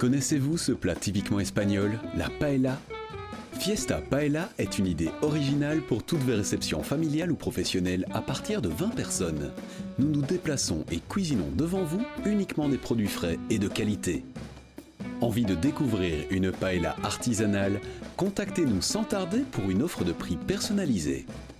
Connaissez-vous ce plat typiquement espagnol, la paella? Fiesta Paella est une idée originale pour toutes vos réceptions familiales ou professionnelles à partir de 20 personnes. Nous nous déplaçons et cuisinons devant vous uniquement des produits frais et de qualité. Envie de découvrir une paella artisanale? Contactez-nous sans tarder pour une offre de prix personnalisée.